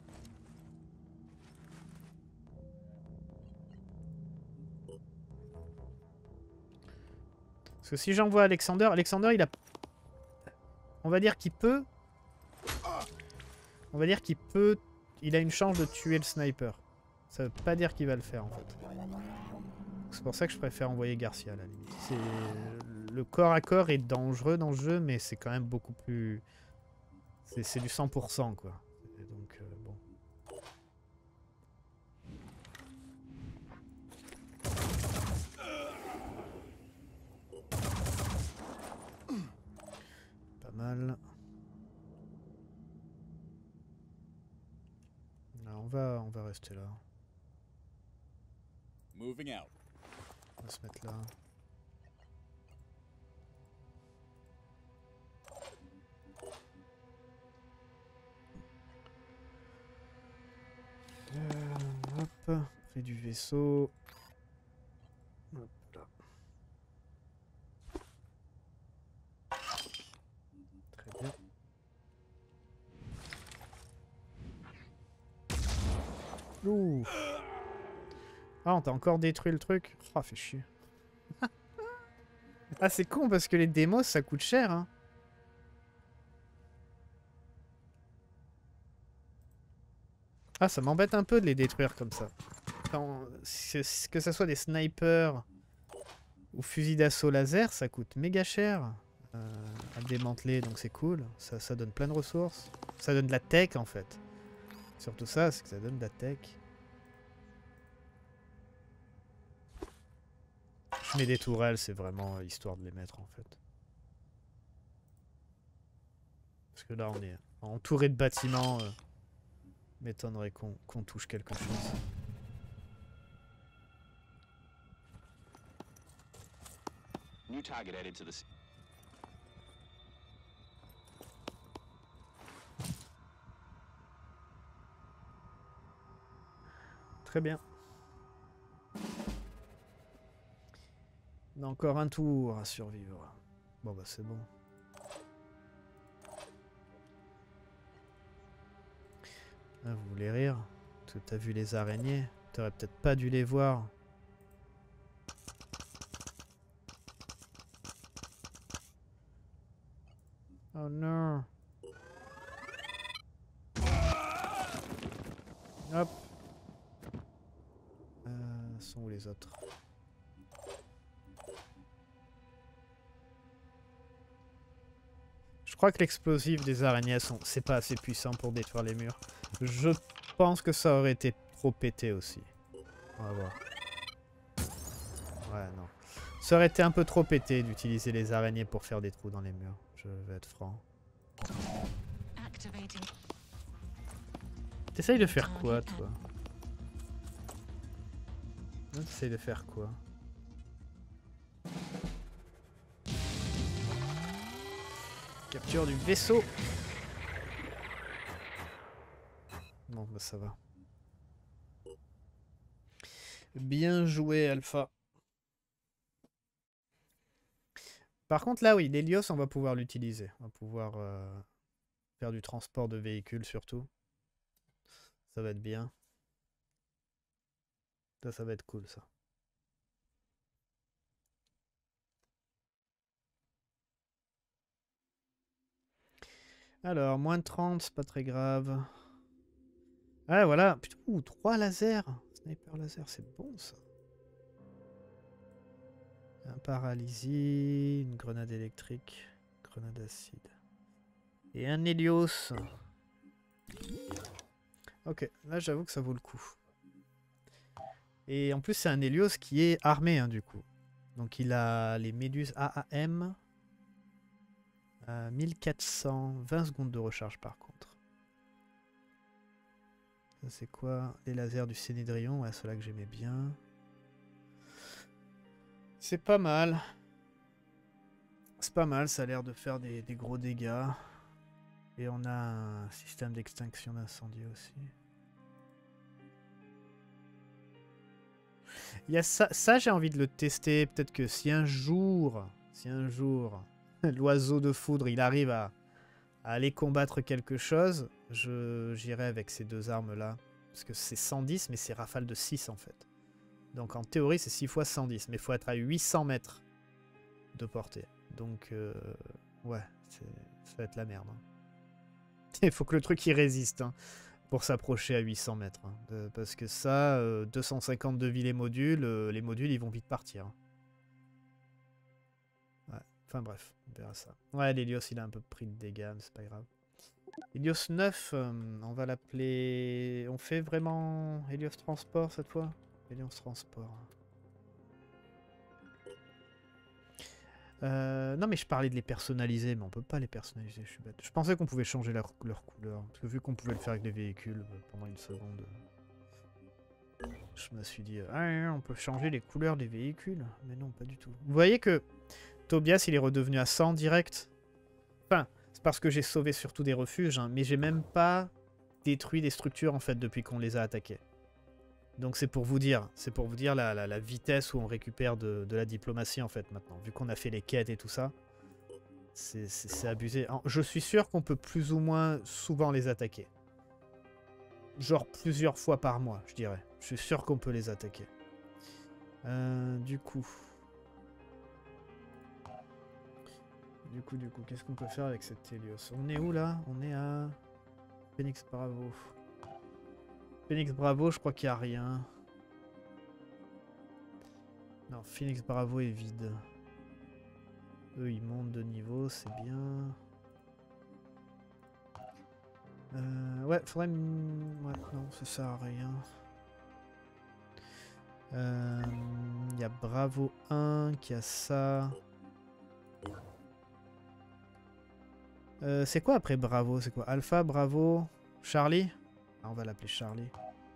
Parce que si j'envoie Alexander, Alexander il a... On va dire qu'il peut... On va dire qu'il peut... Il a une chance de tuer le sniper. Ça veut pas dire qu'il va le faire en fait. C'est pour ça que je préfère envoyer Garcia à la limite. Le corps à corps est dangereux dans le jeu, mais c'est quand même beaucoup plus... C'est du cent pour cent quoi. Donc euh, bon. Pas mal. Non, on va, on va rester là. Moving out. On va se mettre là. Euh, hop, près du vaisseau. Hop là. Très bien. Ouh. Ah, on t'a encore détruit le truc. Ah, oh, fait chier. Ah, c'est con parce que les démos ça coûte cher, hein. Ah, ça m'embête un peu de les détruire comme ça. Quand, que ça soit des snipers ou fusils d'assaut laser, ça coûte méga cher euh, à démanteler, donc c'est cool. Ça, ça donne plein de ressources. Ça donne de la tech en fait. Surtout ça, c'est que ça donne de la tech. Je mets des tourelles, c'est vraiment histoire de les mettre en fait. Parce que là, on est entouré de bâtiments. Euh, M'étonnerait qu'on qu'on touche quelque chose. New target added to the... Très bien. On a encore un tour à survivre. Bon bah c'est bon. Ah, vous voulez rire? Parce que t'as vu les araignées. T'aurais peut-être pas dû les voir. Oh non. Hop. Euh, sont où les autres? Je crois que l'explosif des araignées, sont... c'est pas assez puissant pour détruire les murs. Je pense que ça aurait été trop pété aussi. On va voir. Ouais, non. Ça aurait été un peu trop pété d'utiliser les araignées pour faire des trous dans les murs. Je vais être franc. T'essayes de faire quoi, toi? T'essayes de faire quoi? Capture du vaisseau. Bon, bah ça va. Bien joué, Alpha. Par contre, là, oui, l'Hélios, on va pouvoir l'utiliser. On va pouvoir euh, faire du transport de véhicules, surtout. Ça va être bien. Ça, ça va être cool, ça. Alors, moins de trente, c'est pas très grave. Ah, voilà. Putain, ouh, trois lasers. Sniper laser, c'est bon, ça. Un paralysie, une grenade électrique, grenade acide. Et un Hélios. Ok, là j'avoue que ça vaut le coup. Et en plus c'est un Helios qui est armé hein, du coup. Donc il a les Méduses A A M. Euh, mille quatre cent vingt secondes de recharge par contre. Ça c'est quoi? Les lasers du Sénédrion, ouais, ceux-là que j'aimais bien. C'est pas mal. C'est pas mal, ça a l'air de faire des, des gros dégâts. Et on a un système d'extinction d'incendie aussi. Il y a ça, ça j'ai envie de le tester. Peut-être que si un jour, si un jour, l'oiseau de foudre, il arrive à, à aller combattre quelque chose, je j'irai avec ces deux armes-là. Parce que c'est cent dix, mais c'est rafale de six en fait. Donc en théorie, c'est six fois cent dix. Mais il faut être à huit cents mètres de portée. Donc, euh, ouais, ça va être la merde. Hein. Il faut que le truc, il résiste. Hein. Pour s'approcher à huit cents mètres. Hein, de, parce que ça, euh, deux cent cinquante de vie les modules, euh, les modules ils vont vite partir. Hein. Ouais, enfin bref, on verra ça. Ouais, l'Helios il a un peu pris de dégâts, mais c'est pas grave. Helios neuf, euh, on va l'appeler... On fait vraiment Helios Transport cette fois? Helios Transport. Euh, non mais je parlais de les personnaliser, mais on peut pas les personnaliser, je suis bête. Je pensais qu'on pouvait changer leur, leur couleur, parce que vu qu'on pouvait le faire avec les véhicules euh, pendant une seconde, euh, je me suis dit, euh, ah, on peut changer les couleurs des véhicules, mais non, pas du tout. Vous voyez que Tobias il est redevenu à cent direct. Enfin, c'est parce que j'ai sauvé surtout des refuges, hein, mais j'ai même pas détruit des structures en fait depuis qu'on les a attaqués. Donc c'est pour vous dire, c'est pour vous dire la, la, la vitesse où on récupère de, de la diplomatie en fait maintenant. Vu qu'on a fait les quêtes et tout ça, c'est abusé. Alors, je suis sûr qu'on peut plus ou moins souvent les attaquer. Genre plusieurs fois par mois, je dirais. Je suis sûr qu'on peut les attaquer. Euh, du coup... Du coup, du coup, qu'est-ce qu'on peut faire avec cette Helios? On est où là? On est à... Phoenix Bravo. Phoenix Bravo, je crois qu'il n'y a rien. Non, Phoenix Bravo est vide. Eux, ils montent de niveau, c'est bien. Euh, ouais, faudrait... Ouais, non, ça sert à rien. Il euh, y a Bravo un qui a ça. Euh, c'est quoi après Bravo? C'est quoi? Alpha, Bravo, Charlie? Ah, on va l'appeler Charlie.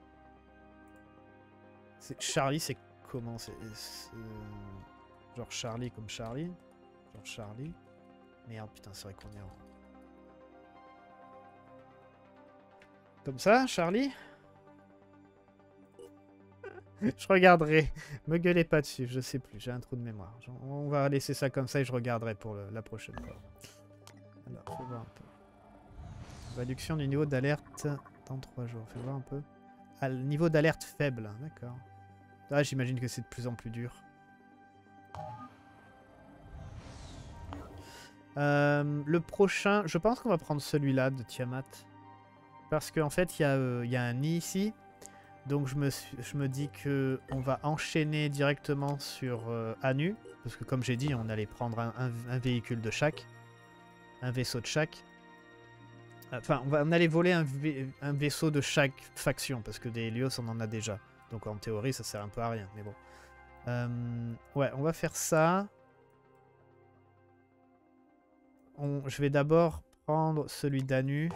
Charlie, c'est comment? C'est genre Charlie comme Charlie? Genre Charlie? Merde, putain, c'est vrai qu'on est en... Comme ça, Charlie? Je regarderai. Me gueulez pas dessus, je sais plus, j'ai un trou de mémoire. On va laisser ça comme ça et je regarderai pour le, la prochaine fois. Alors, fais voir un peu. Réduction du niveau d'alerte dans trois jours. Fais voir un peu. Ah, le niveau d'alerte faible, d'accord. Ah, j'imagine que c'est de plus en plus dur. Euh, le prochain, je pense qu'on va prendre celui-là de Tiamat. Parce qu'en fait, il y, euh, y a un nid ici. Donc je me, suis, je me dis qu'on va enchaîner directement sur euh, Anu. Parce que comme j'ai dit, on allait prendre un, un, un véhicule de chaque. Un vaisseau de chaque. Enfin, on, va, on allait voler un, un vaisseau de chaque faction. Parce que des Helios, on en a déjà. Donc en théorie, ça sert un peu à rien. Mais bon. Euh, ouais, on va faire ça. On, je vais d'abord prendre celui d'Anu.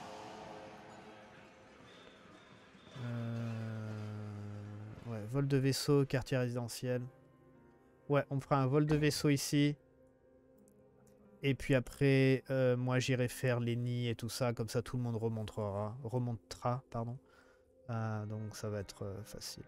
Euh, ouais, vol de vaisseau, quartier résidentiel. Ouais, on fera un vol de vaisseau ici. Et puis après, euh, moi j'irai faire les nids et tout ça. Comme ça, tout le monde remontera. Remontera, pardon. Euh, donc ça va être euh, facile.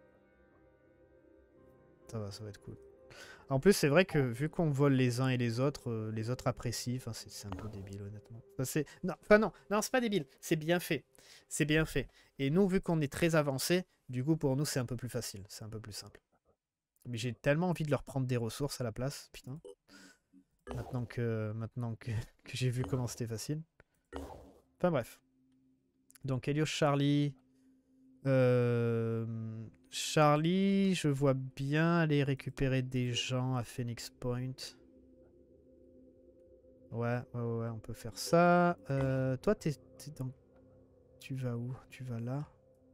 Ça va, ça va être cool. En plus, c'est vrai que vu qu'on vole les uns et les autres, euh, les autres apprécient. Enfin, c'est un peu débile, honnêtement. Enfin, non, enfin, non, non c'est pas débile. C'est bien fait. C'est bien fait. Et nous, vu qu'on est très avancé, du coup, pour nous, c'est un peu plus facile. C'est un peu plus simple. Mais j'ai tellement envie de leur prendre des ressources à la place. Putain. Maintenant que, maintenant que, que j'ai vu comment c'était facile. Enfin, bref. Donc, Helios Charlie... Euh... Charlie, je vois bien aller récupérer des gens à Phoenix Point. Ouais, ouais, ouais, on peut faire ça. Euh, toi, t'es dans... Tu vas où? Tu vas là.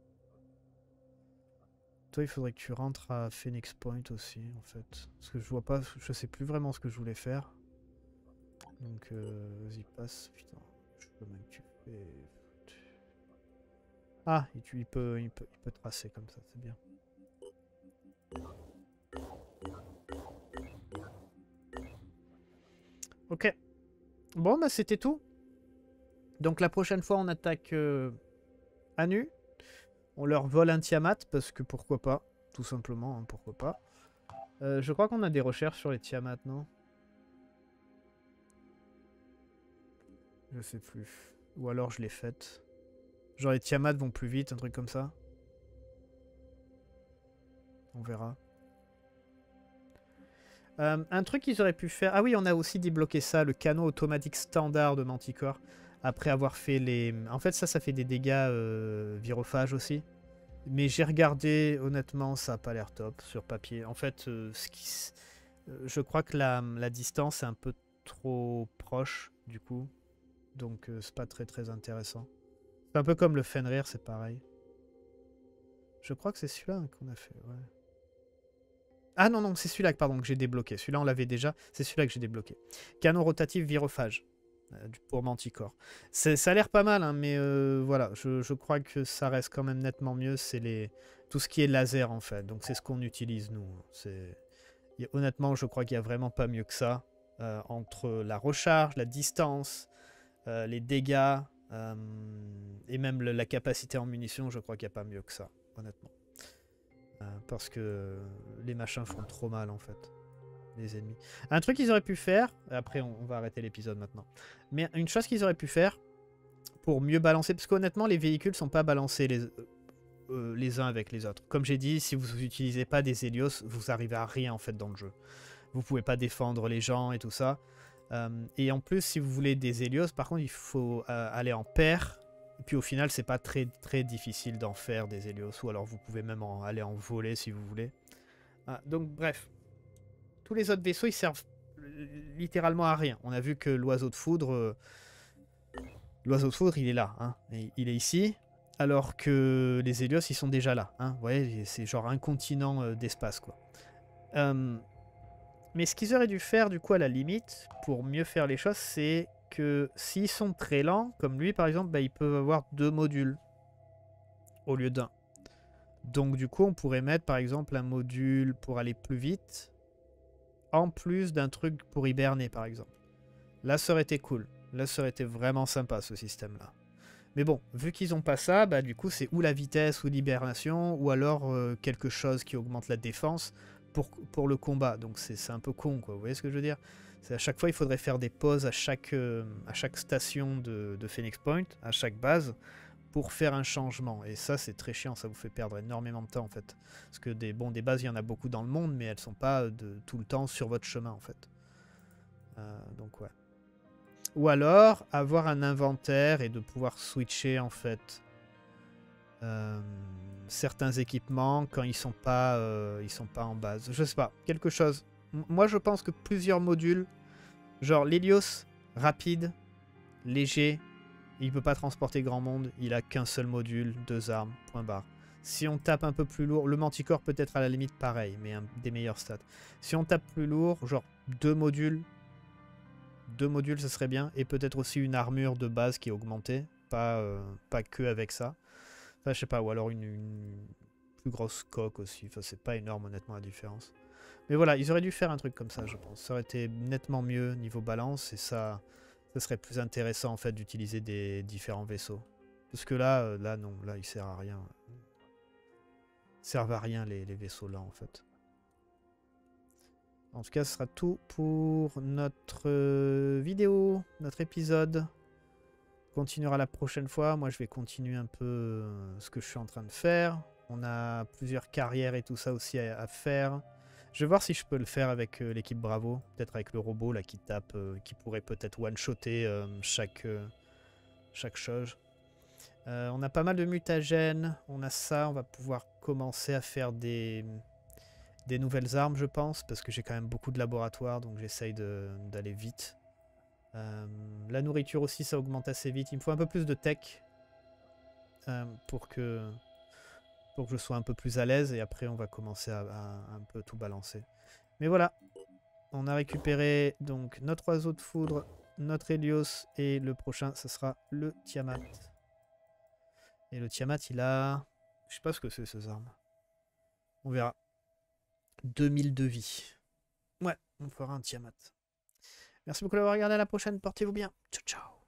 Toi, il faudrait que tu rentres à Phoenix Point aussi, en fait. Parce que je vois pas, je sais plus vraiment ce que je voulais faire. Donc, euh, vas-y, passe. Putain, je sais pas même que tu fais. Ah, et tu, il, peut, il, peut, il peut tracer comme ça, c'est bien. Ok. Bon, bah c'était tout. Donc la prochaine fois, on attaque euh, Anu. On leur vole un Tiamat, parce que pourquoi pas. Tout simplement, hein, pourquoi pas. Euh, je crois qu'on a des recherches sur les Tiamat, non? Je sais plus. Ou alors je l'ai faite. Genre les Tiamat vont plus vite, un truc comme ça. On verra. Euh, un truc qu'ils auraient pu faire... Ah oui, on a aussi débloqué ça, le canot automatique standard de Manticore. Après avoir fait les... En fait, ça, ça fait des dégâts euh, virophages aussi. Mais j'ai regardé, honnêtement, ça n'a pas l'air top sur papier. En fait, euh, ce qui... euh, je crois que la, la distance est un peu trop proche, du coup. Donc, euh, c'est pas très très intéressant. C'est un peu comme le Fenrir, c'est pareil. Je crois que c'est celui-là qu'on a fait, ouais. Ah non, non, c'est celui-là pardon, que j'ai débloqué. Celui-là, on l'avait déjà. C'est celui-là que j'ai débloqué. Canon rotatif virophage. Euh, pour Manticore. Ça a l'air pas mal, hein, mais euh, voilà. Je, je crois que ça reste quand même nettement mieux. C'est les tout ce qui est laser, en fait. Donc, c'est ce qu'on utilise, nous. Et, honnêtement, je crois qu'il n'y a vraiment pas mieux que ça. Euh, entre la recharge, la distance, euh, les dégâts, euh, et même le, la capacité en munitions, je crois qu'il n'y a pas mieux que ça, honnêtement. Parce que les machins font trop mal en fait, les ennemis. Un truc qu'ils auraient pu faire, après on, on va arrêter l'épisode maintenant, mais une chose qu'ils auraient pu faire pour mieux balancer, parce qu'honnêtement les véhicules sont pas balancés les, euh, les uns avec les autres. Comme j'ai dit, si vous n'utilisez pas des Hélios, vous arrivez à rien en fait dans le jeu. Vous pouvez pas défendre les gens et tout ça. Euh, et en plus, si vous voulez des Hélios, par contre il faut euh, aller en paire. Et puis au final, c'est pas très très difficile d'en faire des Hélios, ou alors vous pouvez même en aller en voler si vous voulez. Ah, donc bref, tous les autres vaisseaux ils servent littéralement à rien. On a vu que l'oiseau de foudre, euh, l'oiseau de foudre il est là, hein, et il est ici, alors que les Hélios ils sont déjà là. Hein. Vous voyez, c'est genre un continent euh, d'espace quoi. Euh, mais ce qu'ils auraient dû faire du coup à la limite, pour mieux faire les choses, c'est que s'ils sont très lents, comme lui par exemple, bah, ils peuvent avoir deux modules au lieu d'un. Donc du coup on pourrait mettre par exemple un module pour aller plus vite, en plus d'un truc pour hiberner par exemple. Là ça aurait été cool, là ça aurait été vraiment sympa ce système là. Mais bon, vu qu'ils n'ont pas ça, bah du coup c'est ou la vitesse ou l'hibernation, ou alors euh, quelque chose qui augmente la défense pour, pour le combat. Donc c'est un peu con quoi, vous voyez ce que je veux dire? À chaque fois, il faudrait faire des pauses à chaque, euh, à chaque station de, de Phoenix Point, à chaque base, pour faire un changement. Et ça, c'est très chiant, ça vous fait perdre énormément de temps, en fait. Parce que des, bon, des bases, il y en a beaucoup dans le monde, mais elles ne sont pas de, tout le temps sur votre chemin, en fait. Euh, donc, ouais. Ou alors, avoir un inventaire et de pouvoir switcher, en fait, euh, certains équipements quand ils ne sont, pas, euh, ils sont pas en base. Je sais pas, quelque chose... Moi, je pense que plusieurs modules, genre l'Hélios, rapide, léger, il peut pas transporter grand monde, il a qu'un seul module, deux armes, point barre. Si on tape un peu plus lourd, le Manticore peut être à la limite pareil, mais un, des meilleurs stats. Si on tape plus lourd, genre deux modules, deux modules, ça serait bien, et peut-être aussi une armure de base qui est augmentée, pas, euh, pas que avec ça. Enfin, je sais pas, ou alors une, une plus grosse coque aussi, enfin, c'est pas énorme honnêtement la différence. Mais voilà, ils auraient dû faire un truc comme ça, je pense. Ça aurait été nettement mieux niveau balance, et ça, ça serait plus intéressant en fait d'utiliser des différents vaisseaux. Parce que là, euh, là non, là ils servent à rien. Ils servent à rien les, les vaisseaux là en fait. En tout cas, ce sera tout pour notre euh, vidéo, notre épisode. On continuera la prochaine fois. Moi, je vais continuer un peu euh, ce que je suis en train de faire. On a plusieurs carrières et tout ça aussi à, à faire. Je vais voir si je peux le faire avec euh, l'équipe Bravo. Peut-être avec le robot là qui tape, euh, qui pourrait peut-être one-shotter euh, chaque, euh, chaque chose. Euh, on a pas mal de mutagènes. On a ça. On va pouvoir commencer à faire des, des nouvelles armes, je pense. Parce que j'ai quand même beaucoup de laboratoires. Donc j'essaye d'aller vite. Euh, la nourriture aussi, ça augmente assez vite. Il me faut un peu plus de tech. euh, pour que pour que je sois un peu plus à l'aise et après on va commencer à, à un peu tout balancer. Mais voilà, on a récupéré donc notre oiseau de foudre, notre Hélios et le prochain ce sera le Tiamat. Et le Tiamat il a... Je sais pas ce que c'est ces armes. On verra. deux mille de vie. Ouais, on fera un Tiamat. Merci beaucoup d'avoir regardé, à la prochaine, portez-vous bien. Ciao ciao.